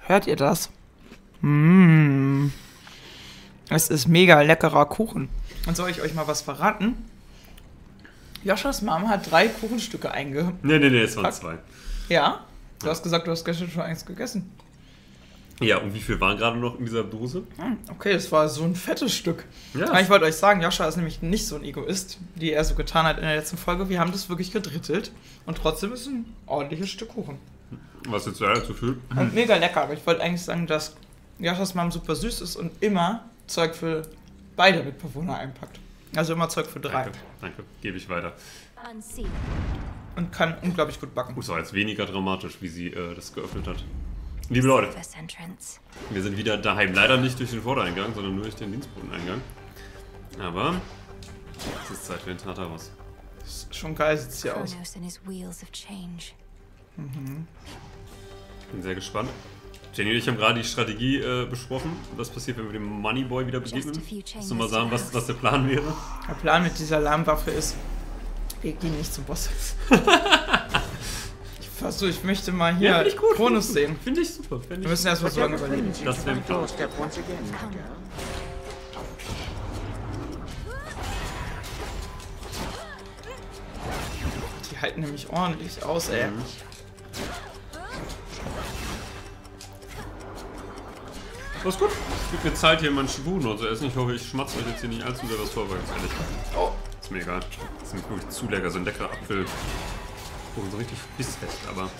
Hört ihr das? Mmh. Es ist mega leckerer Kuchen. Und soll ich euch mal was verraten? Joschas Mom hat 3 Kuchenstücke eingepackt. Nee, es waren 2. Ja? Du hast gesagt, du hast gestern schon eins gegessen. Ja, und wie viel waren gerade noch in dieser Dose? Okay, das war so ein fettes Stück. Ja. Aber ich wollte euch sagen, Joscha ist nämlich nicht so ein Egoist, wie er so getan hat in der letzten Folge. Wir haben das wirklich gedrittelt. Und trotzdem ist es ein ordentliches Stück Kuchen. Was jetzt leider zu viel? Und mega lecker. Aber ich wollte eigentlich sagen, dass Joschas Mom super süß ist und immer Zeug für beide Mitbewohner einpackt. Also immer Zeug für 3. Danke. Gebe ich weiter. Und kann unglaublich gut backen. Das war jetzt weniger dramatisch, wie sie das geöffnet hat. Liebe Leute, wir sind wieder daheim. Leider nicht durch den Vordereingang, sondern nur durch den Dienstbodeneingang. Aber es ist Zeit für den Tartarus. Schon geil sieht es hier aus. Ich bin sehr gespannt. Jenny und ich haben gerade die Strategie besprochen. Was passiert, wenn wir dem Moneyboy wieder begegnen? Kannst du mal sagen, was der Plan wäre? Der Plan mit dieser Alarmwaffe ist, wir gehen nicht zum Boss. Ich möchte mal hier Kronos sehen. Finde ich super. Wir müssen erstmal so lange überlegen. Das wäre klar. Die halten nämlich ordentlich aus, ey. Das ist gut. Es gibt mir Zeit, hier meinen Schwuren und so essen. Ich hoffe, ich schmatze euch jetzt hier nicht allzu sehr was vor, weil ganz ehrlich. Oh. Ist mir egal. Das ist mir wirklich zu lecker. So ein leckerer Apfel. Oh, so richtig bissfest, aber.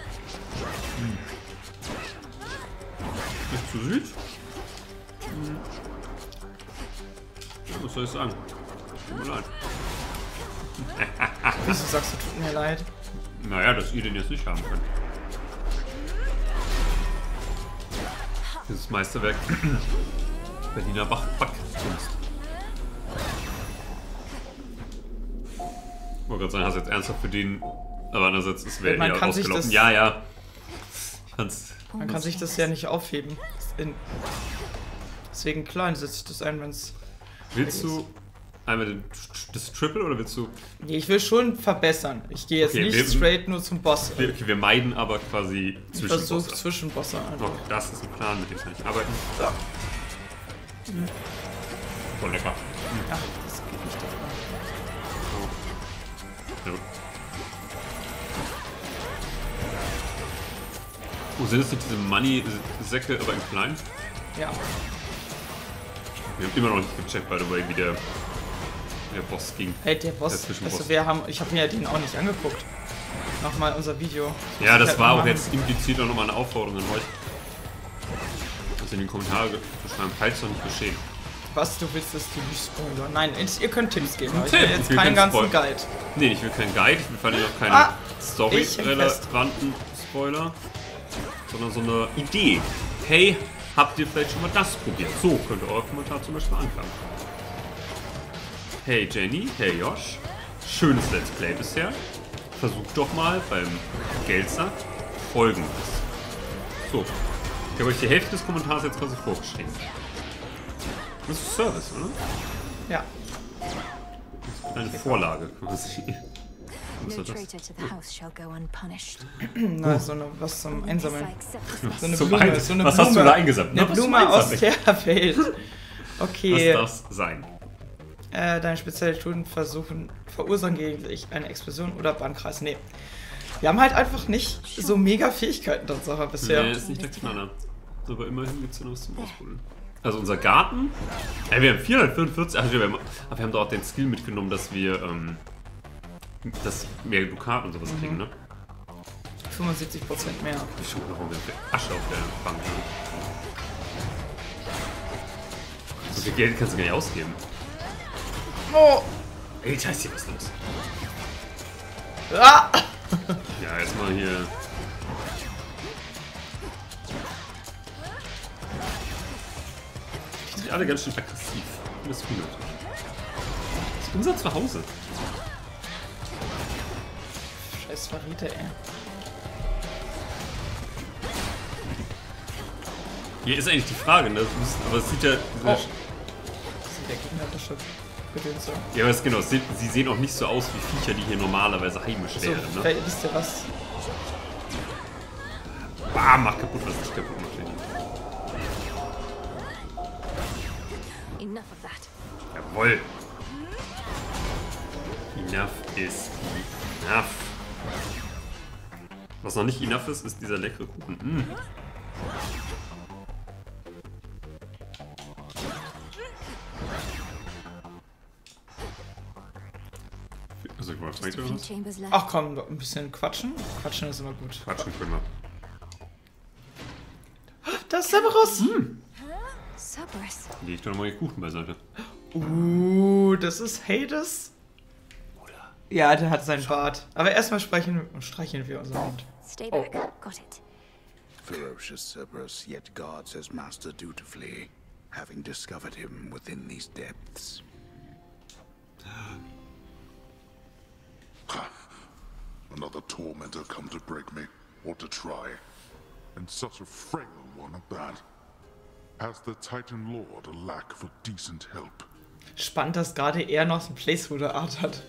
Nicht zu süß. Was soll ich sagen? Tut mir leid. Wieso sagst du, tut mir leid? Naja, dass ihr den jetzt nicht haben könnt. Dieses Meisterwerk Berliner Backkunst. Ich wollte gerade sagen, hast du jetzt ernsthaft für den, aber andererseits ist wer eher ausgelaufen. Ja. Man kann sich das ja nicht aufheben. Deswegen klein setze ich das ein, wenn es. Willst du einmal das Triple oder willst du. Nee, ich will schon verbessern. Ich gehe jetzt nicht straight nur zum Boss. Wir meiden aber quasi Zwischenbosse. Ich versuche Zwischenbosse an. Oh, das ist ein Plan, mit dem kann ich arbeiten. Ja. Voll lecker. Ach, das geht nicht davon. Ja. Oh, sind es nicht diese Money-Säcke, aber in klein? Ja. Wir haben immer noch nicht gecheckt, by the way, wie der Boss ging. Hey, der Boss. Also ich habe mir den auch nicht angeguckt. Nochmal unser Video. Ja, das war auch jetzt implizit auch nochmal eine Aufforderung an euch. Das in die Kommentare zu schreiben, falls noch nicht geschehen. Was, du willst das Team spoilern? Nein, ihr könnt Tipps geben, aber ich will jetzt keinen ganzen Guide. Nee, ich will keinen Guide, ich will vor allem auch keine Story-relevanten Spoiler, sondern so eine Idee. Hey, habt ihr vielleicht schon mal das probiert? So könnte euer Kommentar zum Beispiel anfangen. Hey Jenny, hey Josh, schönes Let's Play bisher. Versucht doch mal beim Geldsack Folgendes. So, ich habe euch die Hälfte des Kommentars jetzt quasi vorgeschrieben. Das ist Service, oder? Ja. Das ist eine Vorlage quasi. Was ist das? Na, was zum Einsammeln. So eine Blume. Was hast du da eingesammelt? Eine Blume aus der Welt. Okay. Was das sein? Deine Spezialitäten verursachen gelegentlich eine Explosion oder Brandkreis. Nee. Wir haben halt einfach nicht so mega Fähigkeiten Tatsache bisher. Nee, ist nicht der Knaller. Aber immerhin gibt es ja noch was zum Ausprobieren. Also unser Garten. Wir haben 444. Also wir haben doch auch den Skill mitgenommen, dass wir dass mehr Dukat und sowas kriegen, ne? 75% mehr. Ich schon noch Asche auf der Bank. Ne? So viel Geld kannst du gar nicht ausgeben. Oh! Alter, ist hier was los? Ah! Ja, erstmal hier. Die sind alle ganz schön aggressiv. Das ist unnötig. Das ist unser Zuhause. Scheiß Verräter, ey. Hier ist eigentlich die Frage, ne? Aber es sieht ja. Oh. Das ist der gegnerische Gedönse. Ja, aber genau, sie sehen auch nicht so aus wie Viecher, die hier normalerweise heimisch wären, ne? Wisst ihr was? Mach kaputt, was ich kaputt mache. Enough of that. Jawohl. Enough is enough. Was noch nicht enough ist, ist dieser leckere Kuchen. Mm. Also, ich Just a wollte few was? chambers left. Ach komm, ein bisschen quatschen. Quatschen ist immer gut. Quatschen können wir. Da ist Cerberus! Cerberus. Leg ich doch nochmal den Kuchen beiseite. Das ist Hades. Ja, der hat seinen Bart. Aber erstmal streicheln wir unseren Hund. Stay back. Got it. Ferocious Cerberus yet guards his master dutifully, having discovered him within these depths. Another tormentor come to break me, or to try. And such a frail one at that. Has the Titan Lord a lack for decent help? Spannend, dass gerade er noch so ein Placeholder-Art hat.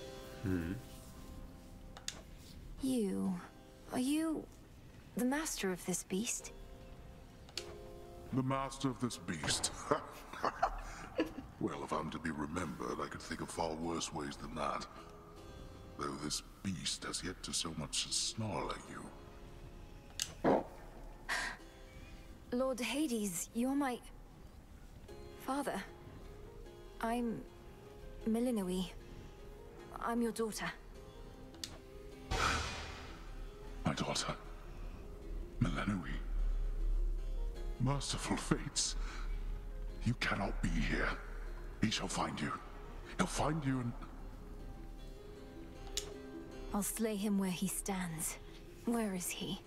Are you the master of this beast? The master of this beast? Well, if I'm to be remembered, I could think of far worse ways than that. Though this beast has yet to so much as snarl at you. Lord Hades, you're my father. I'm Melinoe. I'm your daughter. My daughter, Melinoe. Merciful fates. You cannot be here. He shall find you. He'll find you and... I'll slay him where he stands. Where is he?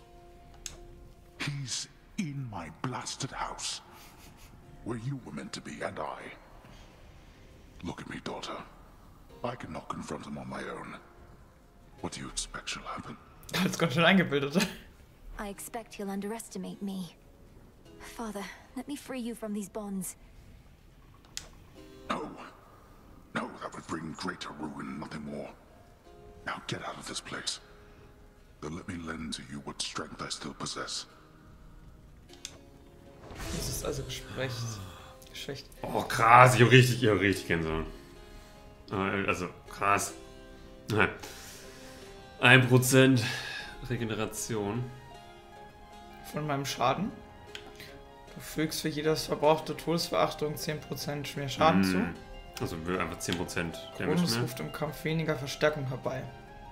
He's in my blasted house. Where you were meant to be, and I. Look at me, daughter. I cannot confront him on my own. What do you expect shall happen? Hat's ganz schön eingebildet. I expect he'll underestimate me. Father, let me free you from these bonds. No. No, that would bring greater ruin, nothing more. Now get out of this place. Then let me lend to you what strength I still possess. Das ist also geschwächt. Oh, krass, ich hab richtig Gänsehaut. Also, krass. 1% Regeneration. Von meinem Schaden. Du fügst für jedes verbrauchte Todesverachtung 10% mehr Schaden zu. Also einfach 10% Damage Bonus mehr. ruft im Kampf weniger Verstärkung herbei.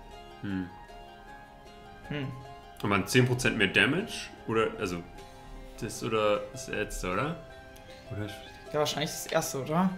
Aber 10% mehr Damage? Oder, also, das oder das letzte, oder? Ja, wahrscheinlich das erste, oder?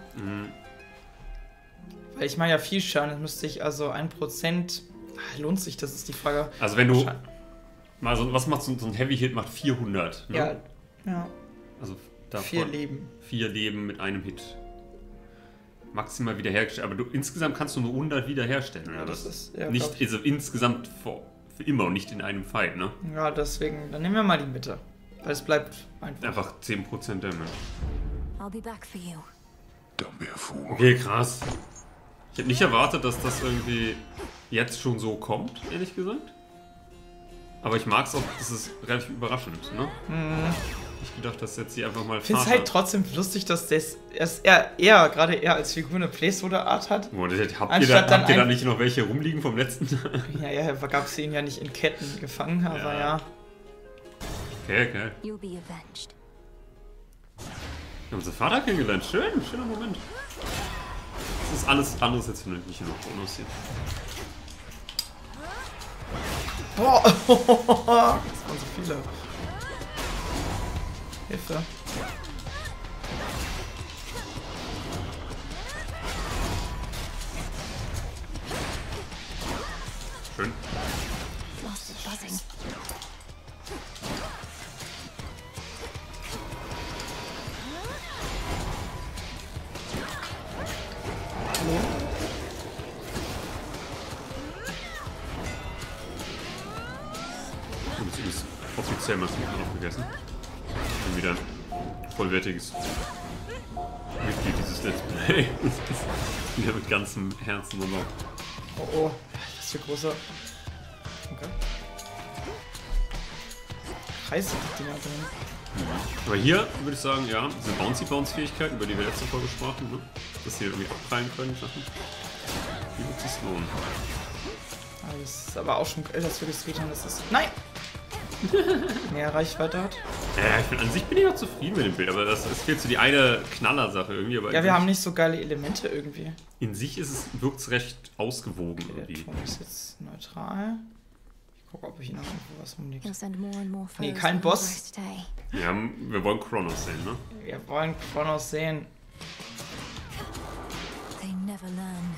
Weil ich mache ja viel Schaden, das müsste ich also 1%. Lohnt sich, das ist die Frage. Also wenn du mal so, was macht so ein Heavy Hit? Macht 400, ne? Ja. Also davon 4 Leben. 4 Leben mit einem Hit. Maximal wiederhergestellt. Aber insgesamt kannst du nur 100 wiederherstellen, oder? Das ist, ja, nicht, also insgesamt für immer und nicht in einem Fight, ne? Ja, deswegen, dann nehmen wir mal die Mitte. Weil es bleibt einfach. Einfach 10% Damage. I'll be back for you. Don't be a fool. Okay, krass. Ich hätte nicht erwartet, dass das irgendwie jetzt schon so kommt, ehrlich gesagt. Aber ich mag es auch, das ist relativ überraschend, ne? Ich gedacht, dass jetzt hier einfach mal Ich finde es halt trotzdem lustig, dass gerade er als Figur eine Placeholder-Art hat. Oh, habt Anstatt ihr dann da nicht noch welche rumliegen vom letzten? Ja, gab es ihn ja nicht in Ketten gefangen, aber ja. Okay. You'll be avenged. Wir haben unseren Vater kennengelernt. Schöner Moment. Das ist alles anderes jetzt vernünftig noch Bonus hier. Boah, das waren so viele. Hilfe. Schön. Lost the buzzing. Und sie ist offiziell mal Kuchen aufgegessen. Und wieder ein vollwertiges Mitglied dieses Let's Play. Wieder mit ganzem Herzen und auch. Oh, das ist für große. Okay. Scheiße, die Dinger drin. Aber hier würde ich sagen, ja, diese Bouncy-Bounce-Fähigkeit, über die wir letzte Folge sprachen, ne? Dass hier irgendwie abprallen können, Sachen. Wie wird es lohnen? Ah, das ist aber auch schon geil, dass wir gespielt haben. Das ist. Nein! Mehr Reichweite hat. Ja, an sich bin ich auch zufrieden mit dem Bild, aber es fehlt so die eine Knallersache irgendwie. Aber Ja, wir haben nicht so geile Elemente irgendwie. in sich wirkt es recht ausgewogen Der irgendwie. Ton ist jetzt neutral. Ich gucke, ob ich hier noch irgendwo was rumliegt. You'll send more and more foes Nee, kein to Boss. Honduras today. Ja, wir wollen Kronos sehen, ne? Wir wollen Kronos sehen. They never learn.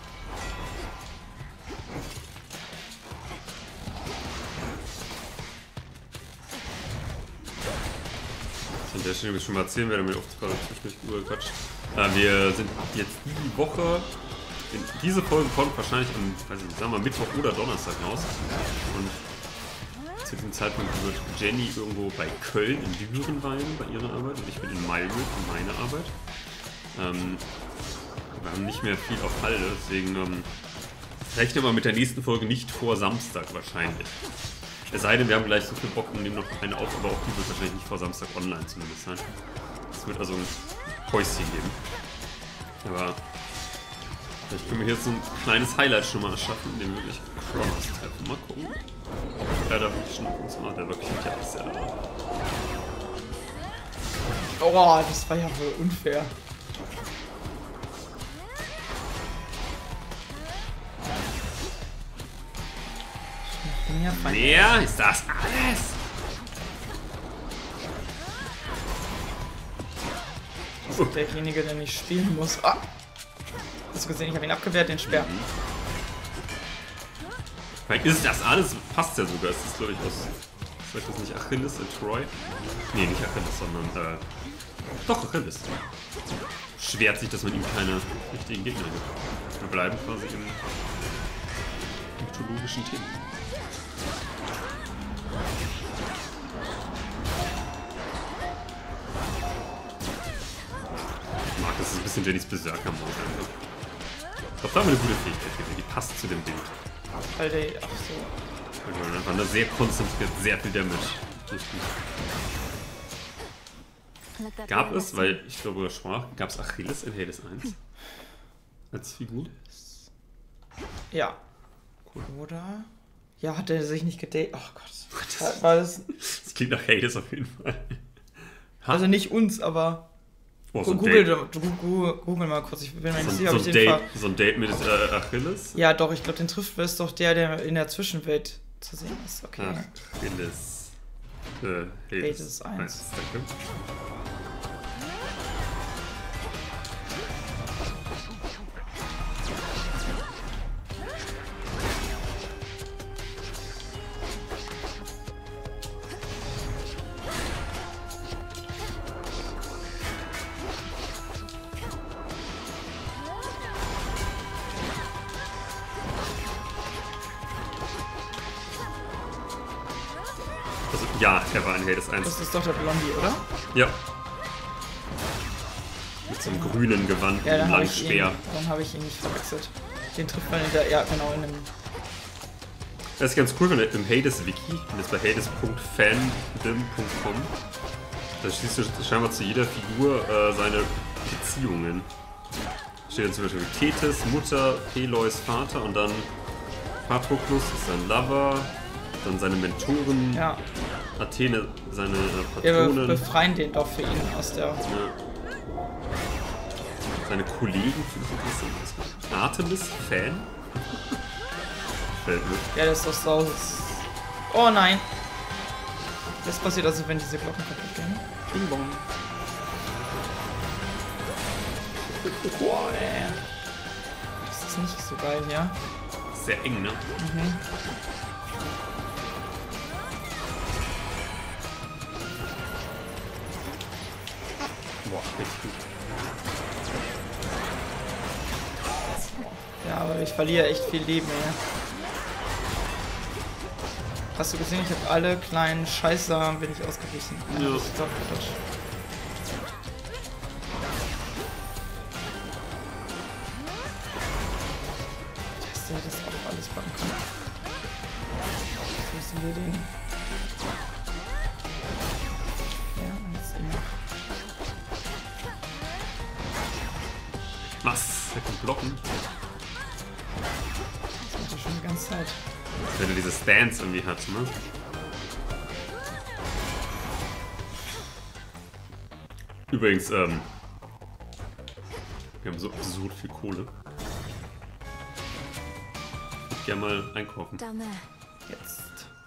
An der Stelle schon mal erzählen, wer damit oft gerade zwischendurch quatscht. Wir sind jetzt die Woche. Diese Folge kommt wahrscheinlich am, weiß ich nicht, sagen wir Mittwoch oder Donnerstag raus. Und zu diesem Zeitpunkt wird Jenny irgendwo bei Köln in Düren weilen bei ihrer Arbeit und ich bin in Malmö für meine Arbeit. Wir haben nicht mehr viel auf Halde, deswegen rechne mal mit der nächsten Folge nicht vor Samstag wahrscheinlich. Es sei denn, wir haben gleich so viel Bock und nehmen noch eine auf, aber auch die wird wahrscheinlich nicht vor Samstag online zumindest sein. Es wird also ein Päuschen geben. Aber vielleicht können wir hier so ein kleines Highlight schon mal erschaffen, indem wir wirklich Kronos treffen. Mal gucken, ob er da wirklich schon uns macht. Der wirklich ja ist ja da. Oh, das war ja wohl unfair. Wer ist das alles? Das ist derjenige, der nicht spielen muss. Ah! Hast du gesehen, ich habe ihn abgewehrt, den Speer. Vielleicht ist das alles, passt ja sogar. Es ist, glaube ich, aus. Sagt das nicht Achilles in Troy? Nee, nicht Achilles, sondern. Doch, Achilles. Schwert sich, dass man ihm keine richtigen Gegner gibt. Wir bleiben quasi im mythologischen Themen. Ich mag, das ist ein bisschen Jennys Berserker-Mode. Ich glaube, da haben wir eine gute Fähigkeit, die passt zu dem Bild. Weil der. Ach so. Also einfach da sehr konzentriert, sehr viel Damage. Let that Gab be a es, weil ich glaube, gab es Achilles in Hades 1 als Figur? Ja. Oder? Ja, hat er sich nicht gedatet? Oh Gott. War das. Das klingt nach Hades auf jeden Fall. Also nicht uns, aber. Oh, so ein Google, Date. Google mal kurz. Ich bin mir nicht So, sicher, so, ob ein ich den Date, so ein Date mit Achilles? Ja, doch, ich glaube, den trifft ist doch der in der Zwischenwelt zu sehen ist. Okay. Achilles. Hades 1. Danke. Also, ja, er war in Hades 1. Das ist doch der Blondie, oder? Ja. Mit so einem grünen Gewand, Ja, einem dann langen Speer. Dann habe ich ihn nicht verwechselt. Den trifft man in der. Ja, genau, in dem. Das ist ganz cool, wenn du im Hades-Wiki, und jetzt bei hades.fandom.com, da siehst du scheinbar zu jeder Figur seine Beziehungen. Steht dann zum Beispiel Tethys, Mutter, Peleus, Vater und dann Patroclus ist sein Lover, dann seine Mentoren, Ja. Athene seine Wir Patronin, befreien den doch für ihn aus der. ja. Seine Kollegen, finde ich interessant. Artemis, Fan? Fällt mir. Ja, das ist doch so. Oh nein! Das passiert also, wenn diese Glocken kaputt gehen. Bing bong. Boah, ey. Das ist nicht so geil hier. Sehr eng, ne? Boah, richtig gut. Ja, aber ich verliere echt viel Leben, ey. Hast du gesehen, ich habe alle kleinen Scheißer bin ich ausgewichen. Ja. Das ist doch Quatsch. Dass der das auch alles backen kann. Jetzt müssen wir den. Attack und blocken. Das macht er schon die ganze Zeit. Wenn er diese Stance irgendwie hat, ne? Übrigens, wir haben so absurd viel Kohle. Ich würde gerne mal einkaufen. Down there. Jetzt.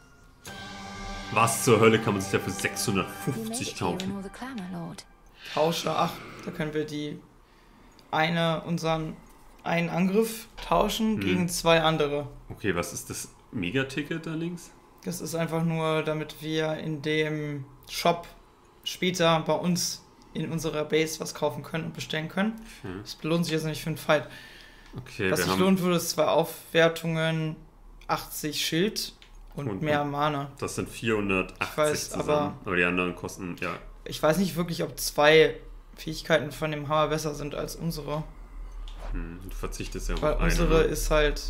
Was zur Hölle kann man sich da für You made 650 it here in kaufen? all the clamor, Lord. Tausche. Ach, da können wir unseren einen Angriff tauschen gegen 2 andere. Okay, was ist das Megaticket da links? Das ist einfach nur, damit wir in dem Shop später bei uns in unserer Base was kaufen können und bestellen können. Das belohnt sich jetzt nicht für einen Fight. Okay, Was wir sich haben... lohnen würde, ist 2 Aufwertungen, 80 Schild und mehr Mana. Das sind 480 Ich weiß, zusammen. Aber die anderen kosten, ja. Ich weiß nicht wirklich, ob 2 Fähigkeiten von dem Hammer besser sind als unsere. Du verzichtest ja Weil auf eine. unsere Ne? ist halt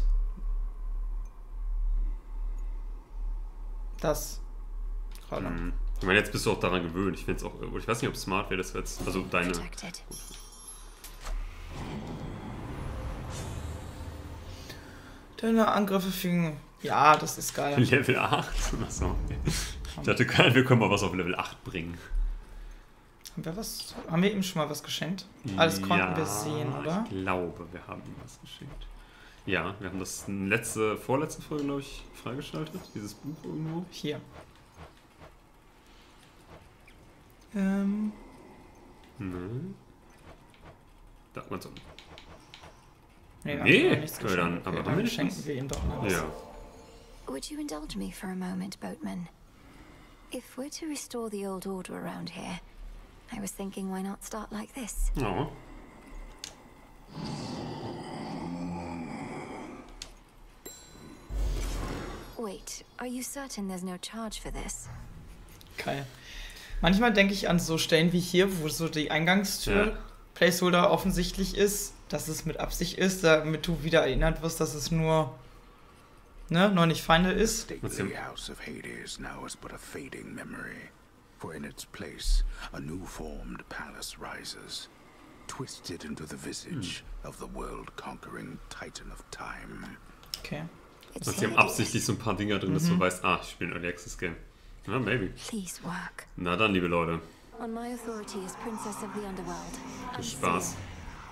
das gerade. Ich meine, jetzt bist du auch daran gewöhnt. Ich finde es auch... Ich weiß nicht, ob es smart wäre, das jetzt... Also deine... Protected. Deine Angriffe fingen. Ja, das ist geil. Level 8? Achso, okay. Ich dachte, wir können mal was auf Level 8 bringen. Haben wir ihm schon mal was geschenkt? Alles konnten wir sehen, oder? Ich glaube, wir haben ihm was geschenkt. Ja, wir haben das vorletzte Folge, glaube ich, freigeschaltet. Dieses Buch irgendwo. Hier. Ne. Da, ganz unten. Nee, Nee, haben wir nichts ja, geschenkt. dann- aber Okay, haben dann wir nicht schenken was? wir ihm doch mal was. Ja. Would you indulge me for a moment, boatman? If we're to restore the old order around here, I was thinking why not start like this? Oh. Wait, are you certain there's no charge for this? Geil. Manchmal denke ich an so Stellen wie hier, wo so die Eingangstür Ja. Placeholder offensichtlich ist, dass es mit Absicht ist, damit du wieder erinnert wirst, dass es nur noch nicht Feinde ist. Stately house of Hades now is but a fading memory, for in its place a new formed palace rises, twisted into the visage of the world-conquering Titan of Time. Okay. It's Und sie haben Hades. absichtlich so ein paar Dinger drin, dass du weißt, ich spiele ein Early Access Game. Ja, maybe. Please work. Na dann, liebe Leute. On my authority as Princess of the Underworld. Viel I Spaß. say-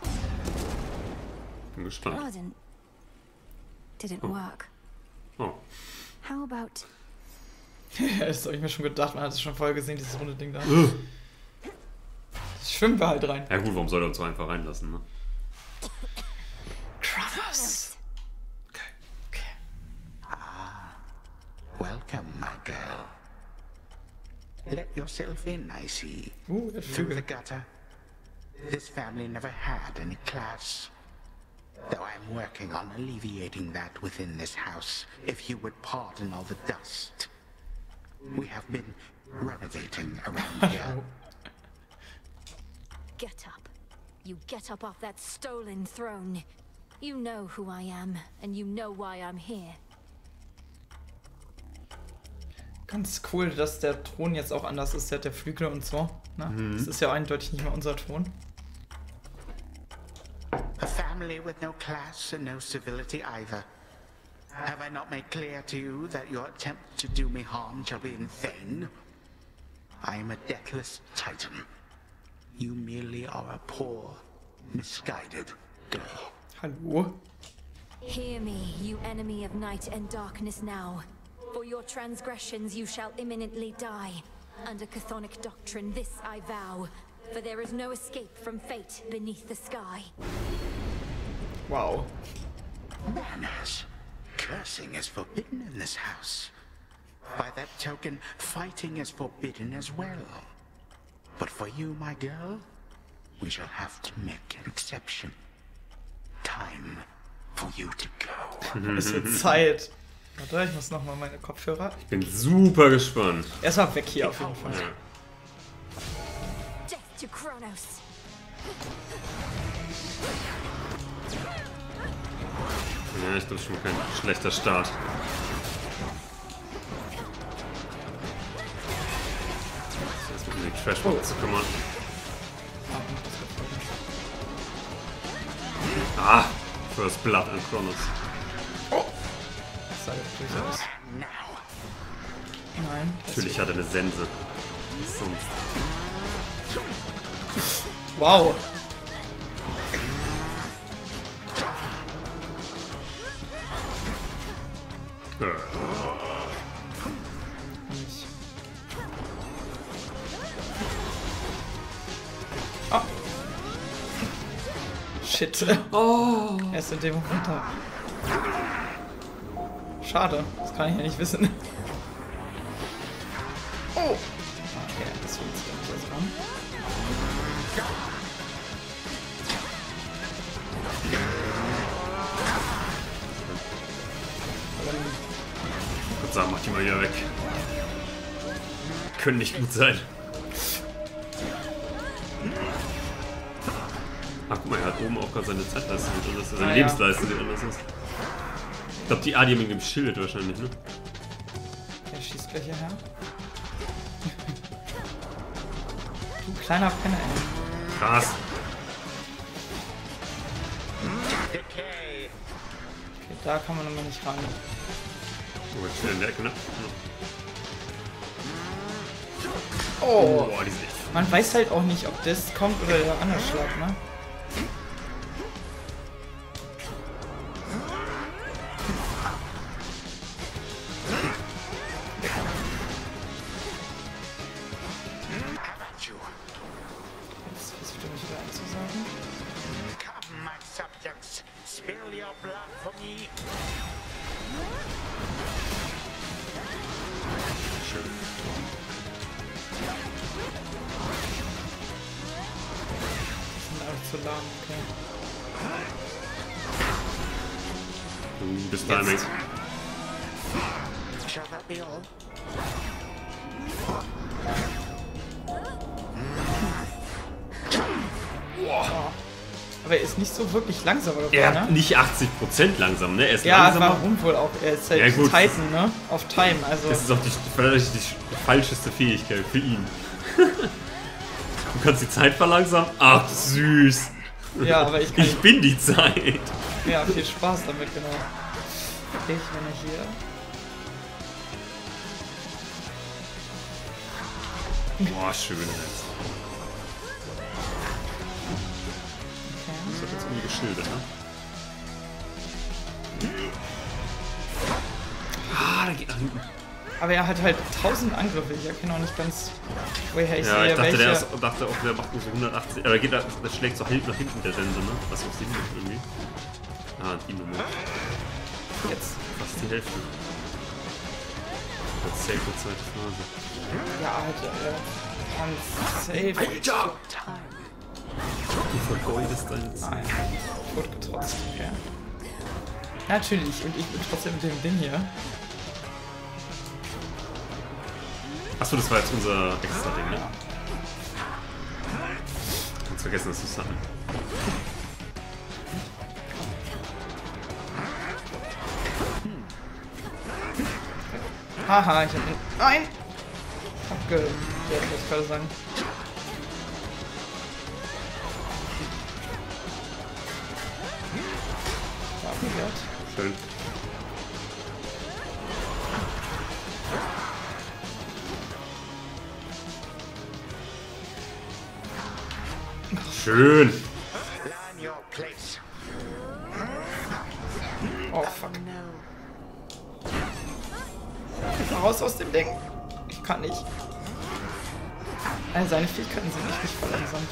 Bin gespannt. Pardon. Didn't work. Oh. How about Das habe ich mir schon gedacht, man hat es schon voll gesehen, dieses runde Ding da. Das schwimmen wir halt rein. Ja gut, warum soll er uns so einfach reinlassen, ne? Krass. Welcome, my girl. Let yourself in, I see. Der Through the Vögel. gutter. This family never had any class. Though I'm working on alleviating that within this house, if you would pardon all the dust. We have been renovating around here. get up? You get up off that stolen throne. You know who I am, and you know why I'm here. Ganz cool, dass der Thron jetzt auch anders ist. Der hat der Flügel und so. Ne? Das ist ja eindeutig nicht mehr unser Thron. A family with no class and no civility either. Have I not made clear to you that your attempt to do me harm shall be in vain? I am a deathless titan. You merely are a poor, misguided girl. Hallo? Hear me, you enemy of night and darkness now. For your transgressions you shall imminently die. Under chthonic doctrine this I vow. For there is no escape from fate beneath the sky. Wow. Manners. Cursing is forbidden in this house. By that token, fighting is forbidden as well. But for you, my girl, we shall have to make an exception. Time for you to go. Es wird Zeit. Warte, ich muss nochmal meine Kopfhörer. Ich bin super gespannt. Erstmal weg hier auf jeden Fall. Ja. Death to Kronos! Ja, ich glaube schon kein schlechter Start. Jetzt mit den Trashbox zu kümmern. Ah, First Blood an Kronos. Oh! Das sah ja durchaus. Now. Nein. Natürlich hat er eine Sense. Was sonst? Wow! Nicht. Ah! Shit. Oh. Er ist in dem Moment da. Schade, das kann ich ja nicht wissen. Oh! Okay, das wird jetzt ran. Ich würde sagen, mach die mal hier weg. Können nicht gut sein. Ach guck mal, er hat oben auch gerade seine Zeitleiste, die anders ist. Seine Lebensleiste, die anders ist. Ich glaube, die Adi mit dem Schild wahrscheinlich, ne? Der schießt gleich hierher. Du kleiner Penner, ey. Krass. Decay. Okay, da kann man immer nicht ran. Oh, jetzt schnell in der Ecke, ne? Oh! Boah, die sind echt. Man weiß halt auch nicht, ob das kommt oder der andere Schlag, ne? Jetzt versucht er mich wieder einzusagen. Come, my subjects. Spill your blood for me. Schön. Sind einfach zu lahm, okay. Bis Timing. Jetzt. Shall that be all? Aber er ist nicht so wirklich langsam, oder? Er ne? hat nicht 80% langsam, ne? Er ist Ja, langsamer. warum wohl auch? Er ist halt Ja, gut. Titan, ne? Auf Time, also. Das ist auch vielleicht die falscheste Fähigkeit für ihn. Du kannst die Zeit verlangsamen? Ach, süß. Ja, aber ich kann. Ich bin die Zeit. Ja, viel Spaß damit, genau. Ich bin hier. Boah, schön. Das wird jetzt irgendwie geschildert, ne? Ah, da geht nach hinten. Aber er hat halt 1000 Angriffe. Ich erkenne auch nicht ganz, woher ich Ja, sehe, ich dachte, welche. dachte auch, der macht nur so 180. Aber geht da, das schlägt so halt nach hinten, der Sense, ne? Was auch Sinn macht irgendwie. Ah, die Nummer. Jetzt. Fast die Hälfte. Das ist safe die zweite Phase. Ja, halt, kann safe. Du vergeudest deine Zeit. Nein, wurde getrotzt, okay. Natürlich, und ich bin trotzdem mit dem Ding hier. Achso, das war jetzt unser extra Ding, ne? Ganz vergessen, dass du es hatten. Haha, ich hab ihn. Nein! Abge. Ja, ich muss gerade sagen. Abgewehrt. Schön. Schön. Learn your place. Oh fuck. Raus aus dem Ding. Ich kann nicht. Also seine Fähigkeiten sind echt nicht verlangsamt.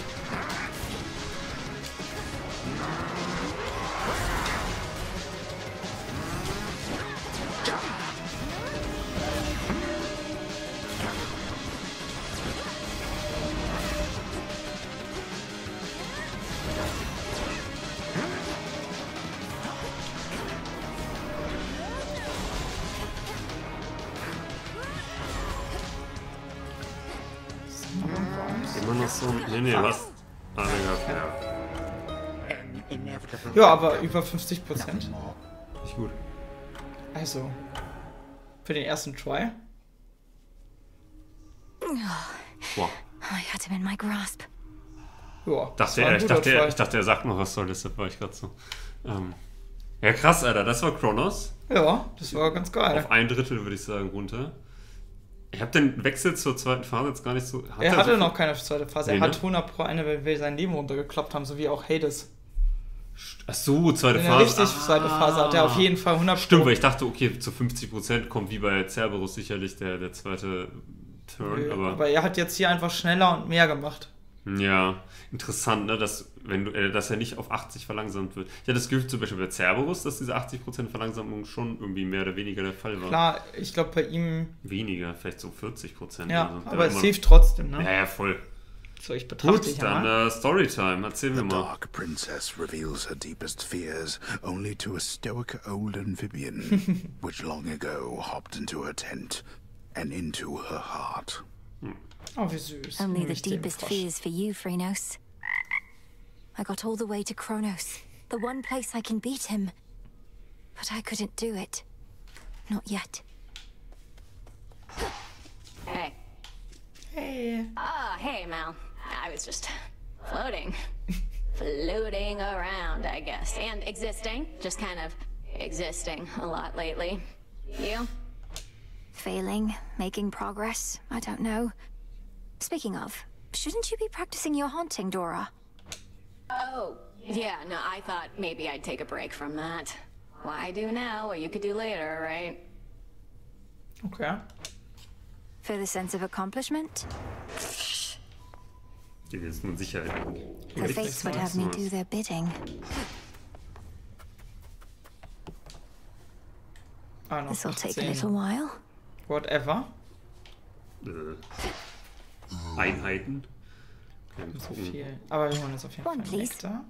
Immer noch so. Nee, was? Ah, Digga, ja. An inevitable. Ja, aber über 50%. More. Nicht gut. Also. Für den ersten Try. Boah. I had him in my grasp. Ja, Ich dachte, er sagt noch was soll, deshalb war ich gerade so. Ja, krass, Alter, das war Kronos. Ja, das war ganz geil. Auf 1/3 würde ich sagen runter. Ich habe den Wechsel zur zweiten Phase jetzt gar nicht so... Er hatte noch keine zweite Phase. Nee, Er hat ne? 100 pro eine, weil wir sein Leben runtergekloppt haben, so wie auch Hades. Ach so, zweite Wenn Phase. er richtig zweite Phase hat er auf jeden Fall 100 pro. Stimmt, weil ich dachte, okay, zu 50% kommt wie bei Cerberus sicherlich der zweite Turn, Aber er hat jetzt hier einfach schneller und mehr gemacht. Ja, interessant, ne, dass er nicht auf 80 verlangsamt wird. Ich hatte das Gefühl zum Beispiel bei Cerberus, dass diese 80% Verlangsamung schon irgendwie mehr oder weniger der Fall war. Klar, ich glaube bei ihm... Weniger, vielleicht so 40%. Ja, oder so. aber es hilft trotzdem, ne? Ja, voll. So, ich betrachte dich Gut, ja mal. dann Storytime, erzähl mir The mal. Dark Princess reveals her deepest fears only to a stoic old amphibian, which long ago hopped into her tent and into her heart. Oh, wie süß. Only the Nämlich den deepest Frosch. fears for you, Phrenos. I got all the way to Kronos, the one place I can beat him. But I couldn't do it. Not yet. Hey. Hey. Hey, Mal. I was just floating. Floating around, I guess. And existing. Just kind of existing a lot lately. You? Failing, making progress, I don't know. Speaking of, shouldn't you be practicing your haunting, Dora? Oh, yeah, no, I thought maybe I'd take a break from that. Why do now what you could do later, right? Okay. For the sense of accomplishment? Die ist nun Sicherheit. The fates would have me do their bidding. Ah, noch This'll take a 18. little while. Whatever. Einheiten. So viel. Aber wir holen uns auf jeden Fall One, einen please. Nektar.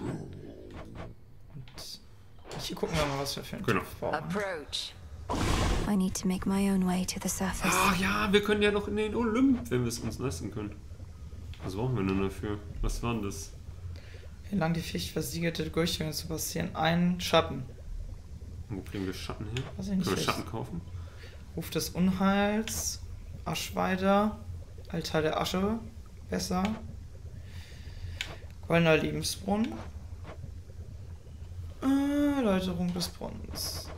Und hier gucken wir mal, was wir für einen Genau. Typ brauchen. Approach. I need to make my own way to the surface. Ach ja, wir können ja noch in den Olymp, wenn wir es uns leisten können. Was brauchen wir denn dafür? Was war denn das? Entlang die Ficht versiegelte Durchgänge zu passieren. Ein Schatten. Wo kriegen wir Schatten her? Weiß ich nicht, Können wir ich- Schatten kaufen? Ruf des Unheils. Aschweider. Altar der Asche. Besser. Goldener Lebensbrunnen. Läuterung des Brunnens.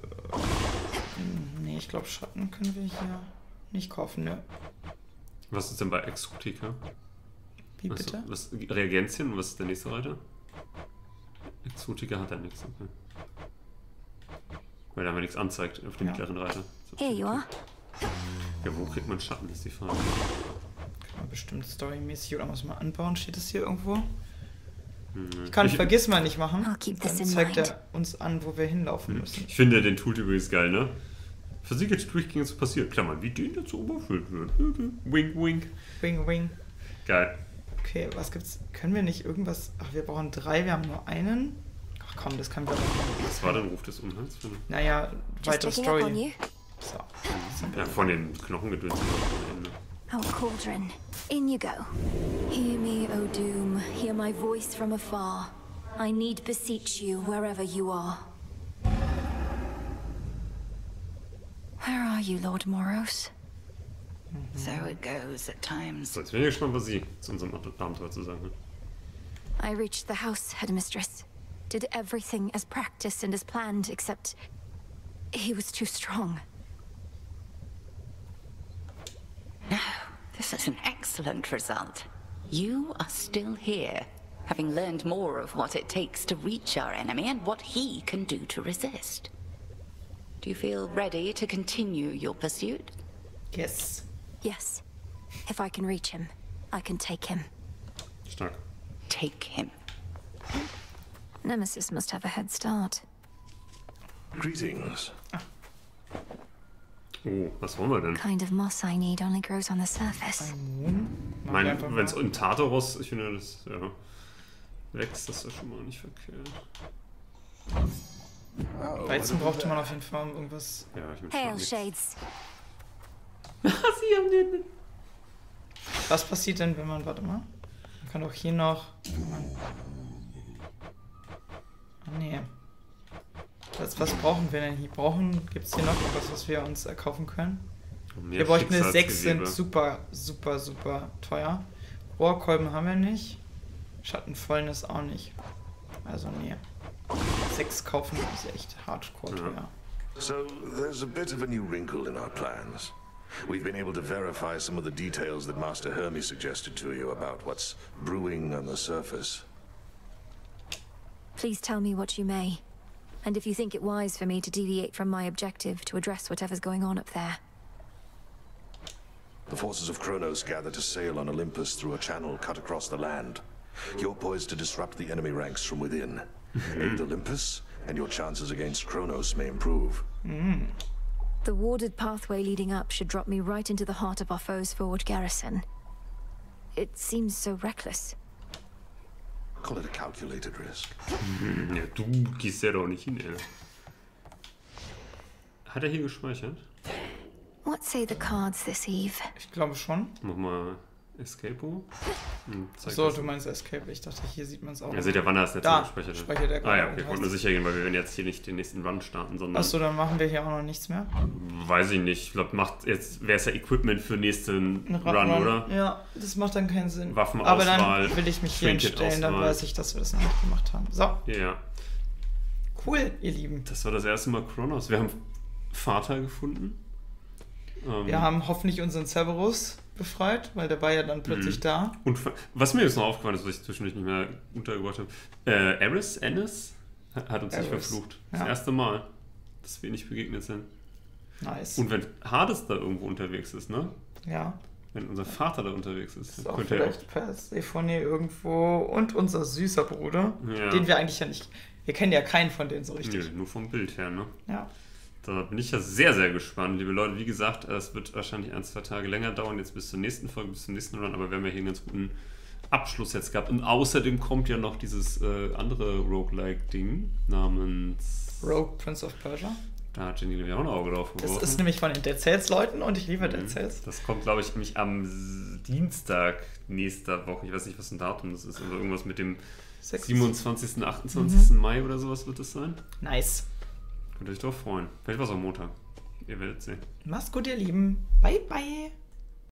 Nee, ich glaube Schatten können wir hier nicht kaufen, ne? Was ist denn bei Exotica? Wie bitte? Was, Reagenzien, was ist der nächste Reiter? Exotica hat er nichts, okay. Weil da mir nichts anzeigt auf dem Ja. mittleren Reiter. Here you are. Ja, wo kriegt man Schatten, ist die Frage. Kann man bestimmt storymäßig oder muss man anbauen? Steht das hier irgendwo? Hm, Ich kann Vergiss mal nicht machen. I'll keep this Dann in zeigt mind. er uns an, wo wir hinlaufen müssen. Ich finde den Tool übrigens geil, ne? Versiegelte Durchgänge zu passieren. Klammern, wie den dazu überfüllt wird. Wink, wink. Wing, wing. Geil. Okay, was gibt's? Können wir nicht irgendwas... Ach, wir brauchen 3, wir haben nur einen. Ach komm, das können wir doch Was war denn Ruf des Unheils? Für eine? Naja, Just weitere checking up on Story. you. So. Ja, von den Knochengedöns am Ende. Our cauldron. In you go. Hear me, O Doom. Hear my voice from afar. I need beseech you wherever you are. Where are you, Lord Moros? So it goes at times. So, jetzt bin ich gespannt, was sie zu unserem Abenteuer zu sagen hat. I reached the house, Headmistress. Did everything as practiced and as planned, except he was too strong. No, this is an excellent result. You are still here, having learned more of what it takes to reach our enemy and what he can do to resist. Do you feel ready to continue your pursuit? Yes. Yes. If I can reach him, I can take him. Stark. Take him. Nemesis must have a head start. Greetings. Oh, was wollen wir denn? Kind of moss I need only grows on the surface. Ich meine, wenn es in Tartaros, ich finde, das ja, wächst, das ist ja schon mal nicht verkehrt. Weizen brauchte man auf jeden Fall um irgendwas... Ja, ich bin Hail, schon nichts. Shades. Sie haben den. Was passiert denn, wenn man... Warte mal. Man kann auch hier noch... Ah, nee. Was brauchen wir denn hier? Gibt es hier noch etwas, was wir uns erkaufen können? Mehr Wir bräuchten eine 6, Schicksalsgewebe. sind super, super, super teuer. Rohrkolben haben wir nicht. Schattenfäulnis auch nicht. Also nee. 6 kaufen ist echt hardcore teuer. So, there's a bit of a new wrinkle in our plans. We've been able to verify some of the details that Master Hermes suggested to you about what's brewing on the surface. Please tell me what you may. And if you think it wise for me to deviate from my objective to address whatever's going on up there. The forces of Kronos gather to sail on Olympus through a channel cut across the land. You're poised to disrupt the enemy ranks from within. Aid Olympus, and your chances against Kronos may improve. The warded pathway leading up should drop me right into the heart of our foe's forward garrison. It seems so reckless. Call it a calculated risk. Ja, du gehst ja doch nicht hin, ey. Hat er hier gespeichert? What say the cards this eve? Ich glaube schon. Mach mal Escape. So, du meinst Escape. Ich dachte, hier sieht man es auch. Ja, seht ihr, wann er das letzte Da Mal gespeichert hat? speichert er Ah ja, gerade. okay, ich wollte nur sicher gehen, weil wir werden jetzt hier nicht den nächsten Run starten, sondern... Achso, dann machen wir hier auch noch nichts mehr. Weiß ich nicht. Ich glaube, wäre es ja Equipment für nächsten Run, oder? Ja, das macht dann keinen Sinn. Waffenauswahl, aber dann will ich mich hier hinstellen, dann Trinket-Auswahl. weiß ich, dass wir das noch nicht gemacht haben. So, Ja. cool, ihr Lieben. Das war das erste Mal Kronos. Wir haben Vater gefunden. Wir haben hoffentlich unseren Cerberus befreit, weil der war ja dann plötzlich da. Und was mir jetzt noch aufgefallen ist, was ich zwischendurch nicht mehr untergebracht habe, Ennis hat uns nicht Aerys, verflucht. Das ja. erste Mal, dass wir nicht begegnet sind. Nice. Und wenn Hades da irgendwo unterwegs ist, ne? Ja, Wenn unser Vater da unterwegs ist, ist auch könnte er auch... vielleicht Persephone irgendwo und unser süßer Bruder, Ja. den wir eigentlich ja nicht... Wir kennen ja keinen von denen so Nö, richtig. nur vom Bild her, ne? Ja. Da bin ich ja sehr, sehr gespannt, liebe Leute. Wie gesagt, es wird wahrscheinlich 1-2 Tage länger dauern, jetzt bis zur nächsten Folge, bis zum nächsten Run, aber wir haben ja hier einen ganz guten Abschluss jetzt gehabt. Und außerdem kommt ja noch dieses andere Roguelike-Ding namens... Rogue Prince of Persia. Da hat Jenny auch ein Auge drauf geworfen. Das ist nämlich von den Dead Cells Leuten und ich liebe Dead Cells. Das kommt, glaube ich, nämlich am Dienstag nächster Woche. Ich weiß nicht, was ein Datum das ist. Oder irgendwas mit dem 27., 28. Mai oder sowas wird das sein. Nice. Könnt ihr euch drauf freuen. Vielleicht war es auch Montag. Ihr werdet sehen. Macht's gut, ihr Lieben. Bye, bye.